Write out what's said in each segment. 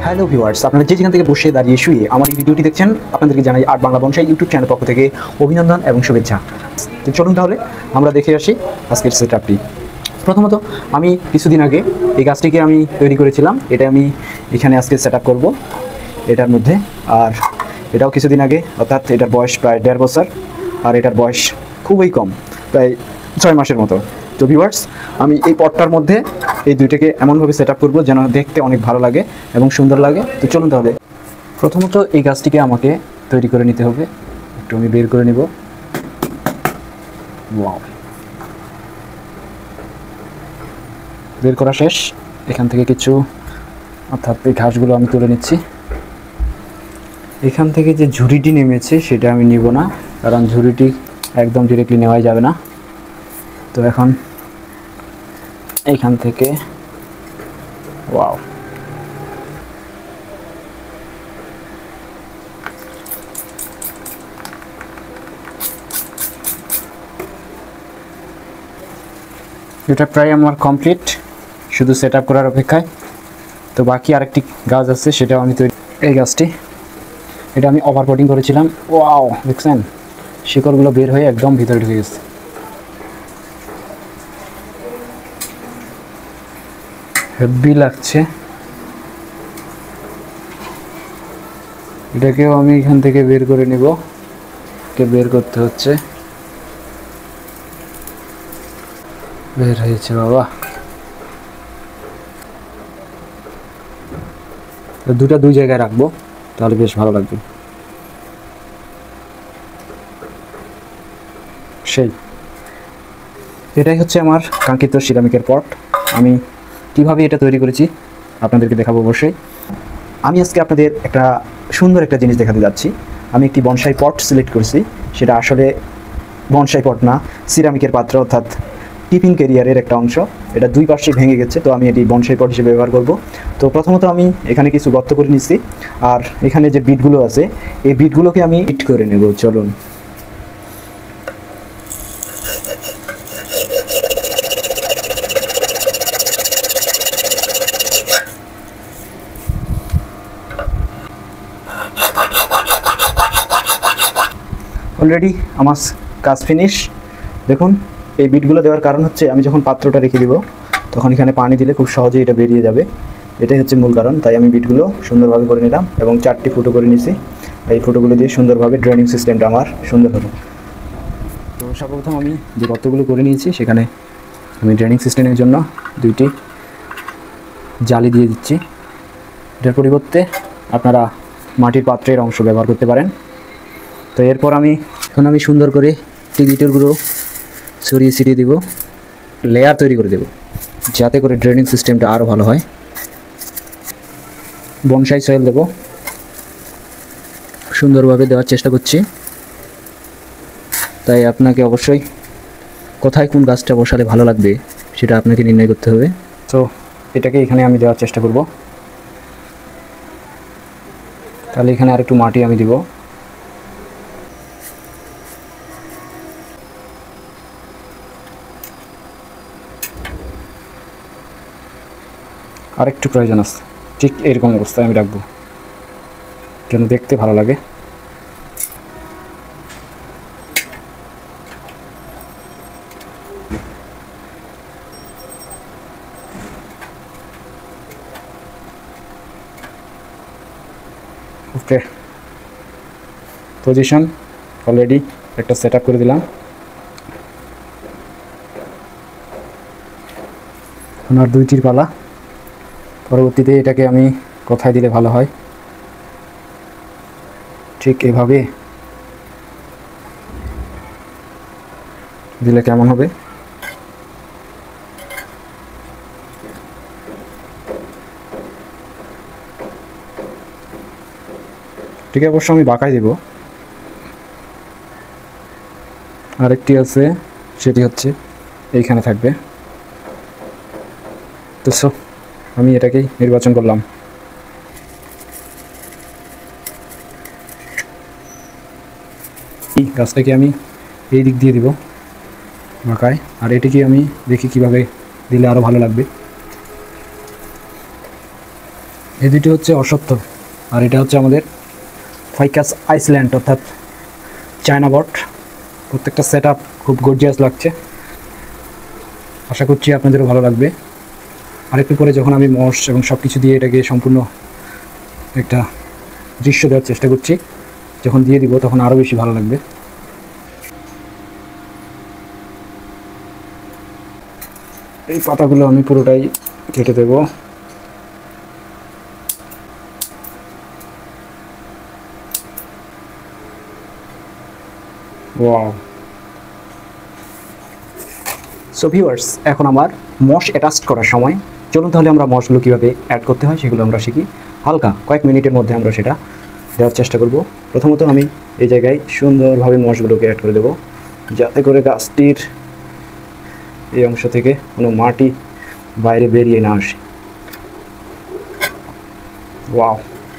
Hello viewers, আপনারা যেখান থেকে বসে দাঁড়িয়ে শুয়ে আমার এই ভিডিওটি দেখছেন, আপনাদেরকে জানাই art Bangla bonsai YouTube channel পক্ষ থেকে অভিনন্দন এবং শুভেচ্ছা। তো চলুন তাহলে আমরা দেখে আসি আজকের সেটআপটি। প্রথমত আমি কিছুদিন আগে এই গাছটিকে আমি তৈরি করেছিলাম। এটা আমি এখানে আজকে সেটআপ করব এটার মধ্যে। আর এটাও কিছুদিন আগে, অর্থাৎ এটার বয়স প্রায় 1.5 বছর, আর এটার বয়স খুবই কম, প্রায় 6 মাসের মতো। তো ভিউয়ার্স, আমি এই পটটার মধ্যে এই দুইটাকে এমনভাবে সেট আপ করবো যেন দেখতে অনেক ভালো লাগে এবং সুন্দর লাগে। তো চলুন তাহলে। প্রথমত এই গাছটিকে আমাকে তৈরি করে নিতে হবে। একটু আমি বের করে নিব। ওয়াও, বের করা শেষ। এখান থেকে কিছু, অর্থাৎ এই ঘাসগুলো আমি তুলে নিচ্ছি। এখান থেকে যে ঝুড়িটি নেমেছে সেটা আমি নিব না, কারণ ঝুড়িটি একদম ডিরেক্টলি নেওয়াই যাবে না। তো এখন এইখান থেকে, ওয়াও, এটা প্রায় আমার কমপ্লিট, শুধু সেট আপ করার অপেক্ষায়। তো বাকি আরেকটি গাছ আছে, সেটাও আমি তৈরি। এই গাছটি, এটা আমি ওভারপটিং করেছিলাম। ওয়াও, দেখছেন শিকড়গুলো বের হয়ে একদম ভিতরে ঢুকে গেছে। হেভি লাগছে। এটাকেও আমি এখান থেকে বের করে নিব। বের করতে হচ্ছে। বের হয়েছে বাবা। দুটা দুই জায়গায় রাখবো, তাহলে বেশ ভালো লাগবে। সেই এটাই হচ্ছে আমার কাঙ্ক্ষিত সিরামিকের পট। আমি কিভাবে এটা তৈরি করেছি আপনাদেরকে দেখাবো অবশ্যই। আমি আজকে আপনাদের একটা সুন্দর একটা জিনিস দেখাতে যাচ্ছি। আমি একটি বনসাই পট সিলেক্ট করেছি। সেটা আসলে বনসাই পট না, সিরামিকের পাত্র, অর্থাৎ টিফিন ক্যারিয়ারের একটা অংশ। এটা দুই পাশে ভেঙে গেছে, তো আমি এটি বনসাই পট হিসেবে ব্যবহার করব। তো প্রথমত আমি এখানে কিছু গর্ত করে নিচ্ছি, আর এখানে যে বিটগুলো আছে এই বিটগুলোকে আমি হিট করে নেব। চলুন। অলরেডি আমার কাজ ফিনিশ। দেখুন, এই বিটগুলো দেওয়ার কারণ হচ্ছে আমি যখন পাত্রটা রেখে দিব তখন এখানে পানি দিলে খুব সহজেই এটা বেরিয়ে যাবে। এটাই হচ্ছে মূল কারণ। তাই আমি বিটগুলো সুন্দরভাবে করে নিলাম এবং 4টি ফুটো করে নিছি। এই ফুটোগুলো দিয়ে সুন্দরভাবে ড্রেনিং সিস্টেমটা আমার সুন্দর হলো। তো সর্বপ্রথম আমি যে গর্তগুলো করে নিয়েছি সেখানে আমি ড্রেনিং সিস্টেমের জন্য 2টি জালি দিয়ে দিচ্ছি। এটার পরিবর্তে আপনারা মাটির পাত্রের অংশ ব্যবহার করতে পারেন। তো এরপর আমি সুন্দর করে টিকিটগুলো ছড়িয়ে ছিটিয়ে দেব, লেয়ার তৈরি করে দেব, যাতে করে ড্রেনিং সিস্টেমটা আরও ভালো হয়। বনসাই সয়েল দেব, সুন্দরভাবে দেওয়ার চেষ্টা করছি। তাই আপনাকে অবশ্যই কোথায় কোন গাছটা বসালে ভালো লাগবে সেটা আপনাকে নির্ণয় করতে হবে। তো এটাকে এখানে আমি দেওয়ার চেষ্টা করব। তাহলে এখানে আরেকটু মাটি আমি দিব। আরেকটু প্রয়োজন আছে, ঠিক এরকম অবস্থায় আমি রাখবো যেন দেখতে ভালো লাগে। ওকে, পজিশন অলরেডি একটা সেট আপ করে দিলাম। আমার 2টির পালা। পরবর্তীতে এটাকে আমি কোথায় দিলে ভালো হয়, ঠিক এভাবে দিলে কেমন হবে। ঠিক অবশ্য আমি বাঁকাই দেব। আরেকটি আছে, সেটি হচ্ছে এইখানে থাকবে। তো আমি এটাকেই নির্বাচন করলাম। এই গাছটাকে আমি এই দিক দিয়ে দিব বাঁকায়, আর এটিকে আমি দেখি কিভাবে দিলে আরও ভালো লাগবে। এই দুটি হচ্ছে অসত্য, আর এটা হচ্ছে আমাদের ফাইকাস আইসল্যান্ড অর্থাৎ চায়না বট। প্রত্যেকটা সেট আপ খুব গর্জিয়াস লাগছে, আশা করছি আপনাদেরও ভালো লাগবে। আরেকটু পরে যখন আমি মশ এবং সব কিছু দিয়ে এটাকে সম্পূর্ণ একটা দৃশ্য দেওয়ার চেষ্টা করছি, যখন দিয়ে দিব তখন আরও বেশি ভালো লাগবে। এই পাতাগুলো আমি পুরোটাই কেটে দেব। ওয়াও। সো ভিউয়ার্স, এখন আমার মশ অ্যাটাচ করার সময়। চলুন তাহলে আমরা মশগুলো কীভাবে অ্যাড করতে হয় সেগুলো আমরা শিখি। হালকা কয়েক মিনিটের মধ্যে আমরা সেটা দেওয়ার চেষ্টা করব। প্রথমত আমি এই জায়গায় সুন্দরভাবে মশগুলোকে অ্যাড করে দেব, যাতে করে গাছটির এই অংশ থেকে কোনো মাটি বাইরে বেরিয়ে না আসে। ওয়াও।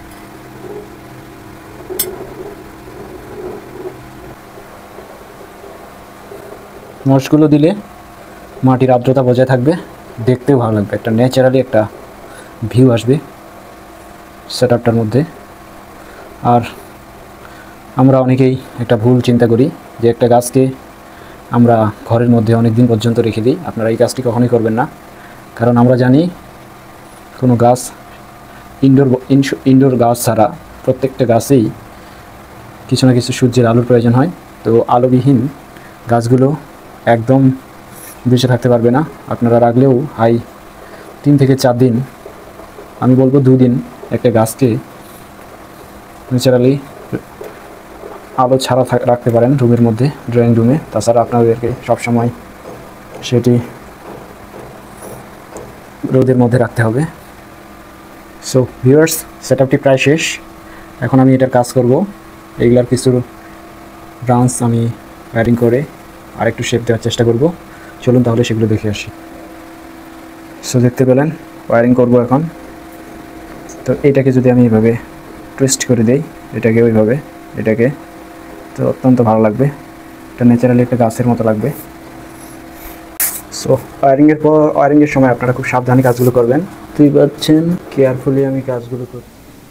মশগুলো দিলে মাটির আর্দ্রতা বজায় থাকবে, দেখতেও ভালো লাগবে, একটা ন্যাচারালি একটা ভিউ আসবে সেট আপটার মধ্যে। আর আমরা অনেকেই একটা ভুল চিন্তা করি যে একটা গাছকে আমরা ঘরের মধ্যে অনেক দিন পর্যন্ত রেখে দিই। আপনারা এই কাজটি কখনোই করবেন না, কারণ আমরা জানি কোনো গাছ ইনডোর গাছ ছাড়া প্রত্যেকটা গাছেই কিছু না কিছু সূর্যের আলোর প্রয়োজন হয়। তো আলোবিহীন গাছগুলো একদম বেঁচে থাকতে পারবে না। আপনারা রাখলেও 3 থেকে 4 দিন, আমি বলবো 2 দিন একটা গাছকে ন্যাচারালি আলো ছাড়া রাখতে পারেন রুমের মধ্যে, ড্রয়িং রুমে। তাছাড়া আপনাদেরকে সবসময় সেটি রোদের মধ্যে রাখতে হবে। সো ভিউয়ার্স, সেট আপটি প্রায় শেষ। এখন আমি এটার কাজ করব। এইগুলার কিছু ব্রাঞ্চ আমি ওয়্যারিং করে আরেকটু শেপ দেওয়ার চেষ্টা করব। চলুন তাহলে সেগুলো দেখে আসি। সো দেখতে পেলেন ওয়্যারিং করব এখন। তো এটাকে যদি আমি এইভাবে টুইস্ট করে দিই, এটাকে ওইভাবে, এটাকে, তো অত্যন্ত ভালো লাগবে। এটা ন্যাচারালি একটা গাছের মতো লাগবে। সো ওয়্যারিংয়ের সময় আপনারা খুব সাবধানে কাজগুলো করবেন। তুই পাচ্ছেন কেয়ারফুলি আমি কাজগুলো করি।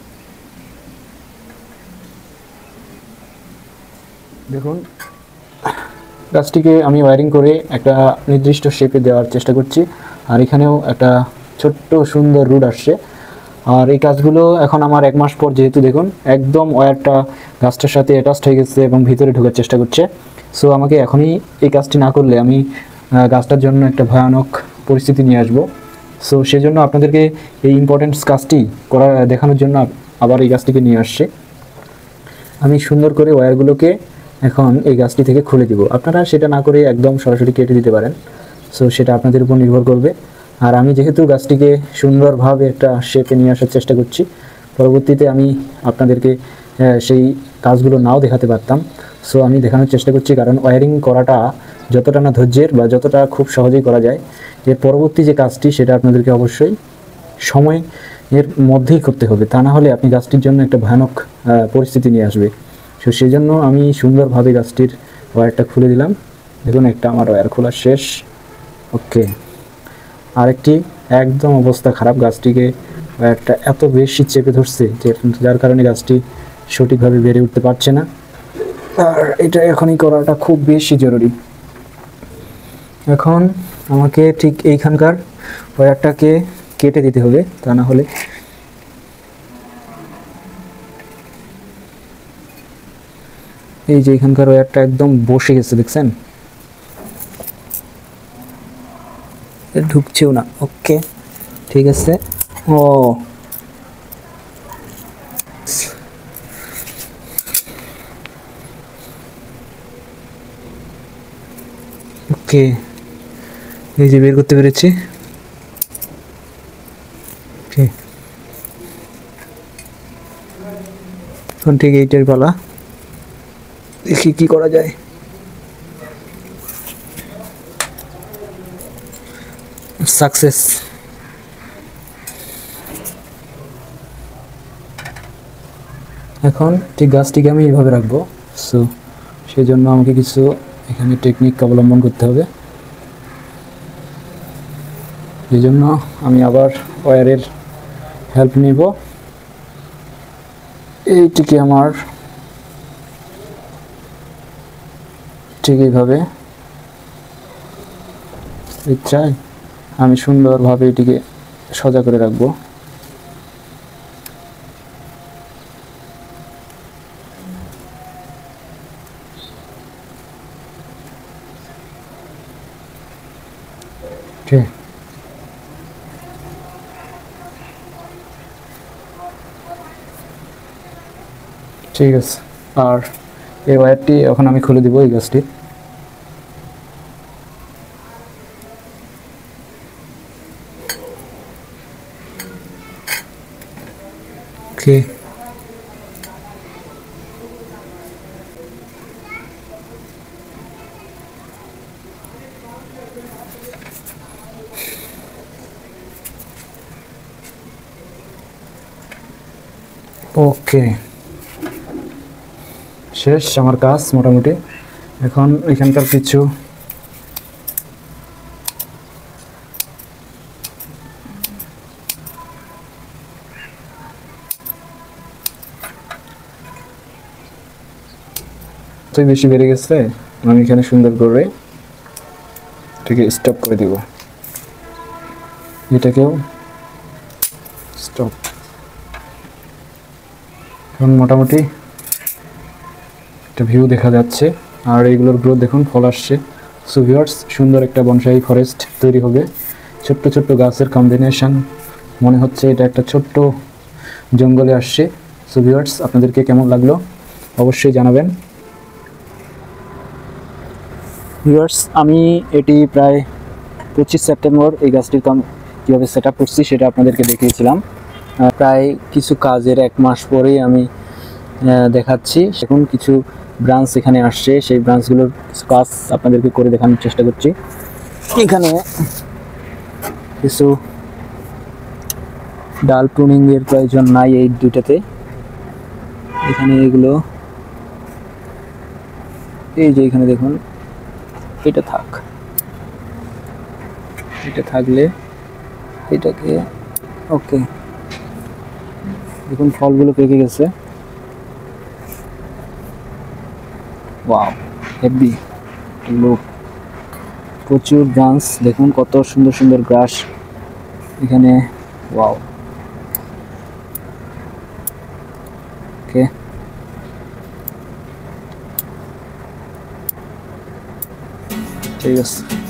দেখুন, গাছটিকে আমি ওয়্যারিং করে একটা নির্দিষ্ট শেপে দেওয়ার চেষ্টা করছি। আর এখানেও একটা ছোট্ট সুন্দর রুট আসছে। আর এই কাজগুলো এখন আমার 1 মাস পর, যেহেতু দেখুন একদম ওয়্যারটা গাছটার সাথে অ্যাটাচড হয়ে গেছে এবং ভিতরে ঢোকার চেষ্টা করছে। সো আমাকে এখনই এই কাজটি না করলে আমি গাছটার জন্য একটা ভয়ানক পরিস্থিতি নিয়ে আসবো। সো সেজন্য আপনাদেরকে এই ইম্পর্টেন্ট কাজটি দেখানোর জন্য আবার এই গাছটিকে নিয়ে আসছে। আমি সুন্দর করে ওয়্যারগুলোকে এখন এই গাছটি থেকে খুলে দিব। আপনারা সেটা না করে একদম সরাসরি কেটে দিতে পারেন। সো সেটা আপনাদের উপর নির্ভর করবে। আর আমি যেহেতু গাছটিকে সুন্দরভাবে একটা শেপে নিয়ে আসার চেষ্টা করছি, পরবর্তীতে আমি আপনাদেরকে সেই কাজগুলো নাও দেখাতে পারতাম। সো আমি দেখানোর চেষ্টা করছি, কারণ ওয়্যারিং করাটা যতটা না ধৈর্যের বা যতটা খুব সহজেই করা যায়, এর পরবর্তী যে কাজটি সেটা আপনাদেরকে অবশ্যই সময় এর মধ্যেই করতে হবে। তা না হলে আপনি গাছটির জন্য একটা ভয়ানক পরিস্থিতি নিয়ে আসবে। সো সেই জন্য আমি সুন্দরভাবে গাছটির ওয়্যারটা খুলে দিলাম। দেখুন, একটা আমার ওয়্যার খোলা শেষ। ওকে, আরেকটি একদম অবস্থা খারাপ। গাছটিকে ওয়্যারটা এত বেশি চেপে ধরছে যে যার কারণে গাছটি সঠিকভাবে বেড়ে উঠতে পারছে না। আর এটা এখনই করাটা খুব বেশি জরুরি। এখন আমাকে ঠিক এইখানকার ওয়্যারটাকে কেটে দিতে হবে, তা না হলে এই যে এখানকার ওয়্যারটা একদম বসে গেছে, দেখছেন, ঢুকছেও না। ওকে, ঠিক আছে। ও ওকে, এই যে বের করতে পেরেছি। এখন ঠিক এইটার পালা, দেখি কি করা যায়। সাকসেস। এখন ঠিক গাছটিকে আমি এইভাবে রাখবো। সো সেই জন্য আমাকে কিছু এখানে টেকনিক অবলম্বন করতে হবে। এই জন্য আমি আবার ওয়্যারের হেল্প নিব। এইটিকে আমার ঠিক এইভাবে ইচ্ছায় আমি সুন্দরভাবে এটিকে সোজা করে রাখবো। ঠিক ঠিক আছে। আর এই ওয়্যারটি এখন আমি খুলে দিব এই গাছটি। ওকে, ওকে শেষ আমার কাজ মোটামুটি। এখন এখানকার কিছু বেশি বেড়ে গেছে, আমি এখানে সুন্দর করে এটাকে স্টপ করে দিব। এটাকেও স্টপ। এখন মোটামুটি একটা ভিউ দেখা যাচ্ছে। আর এইগুলোর গ্রোথ দেখুন, ফল আসছে। সো ভিউয়ার্স, সুন্দর একটা বনসাই ফরেস্ট তৈরি হবে। ছোট্ট ছোট্ট গাছের কম্বিনেশন, মনে হচ্ছে এটা একটা ছোট্ট জঙ্গলে আসছে। সো ভিউয়ার্স, আপনাদেরকে কেমন লাগলো অবশ্যই জানাবেন। ভিউয়ার্স, আমি এটি প্রায় 25 সেপ্টেম্বর এই গাছটির কীভাবে সেট আপ করছি সেটা আপনাদেরকে দেখিয়েছিলাম। প্রায় কিছু কাজের 1 মাস পরেই আমি দেখাচ্ছি। এখন কিছু ব্রাঞ্চ এখানে আসছে, সেই ব্রাঞ্চগুলোর কিছু কাজ আপনাদেরকে করে দেখানোর চেষ্টা করছি। এখানে কিছু ডাল প্রুনিংয়ের প্রয়োজন নাই এই দুইটাতে। এখানে এগুলো, এই যে এখানে দেখুন, এটা থাক, এটা থাকলে এটাকে ওকে। দেখুন ফলগুলো পেকে গেছে। Wow, heavy. এগুলো প্রচুর ব্রাঞ্চ, দেখুন কত সুন্দর সুন্দর গ্রাস এখানে। Wow, okay. ঠিক আছে।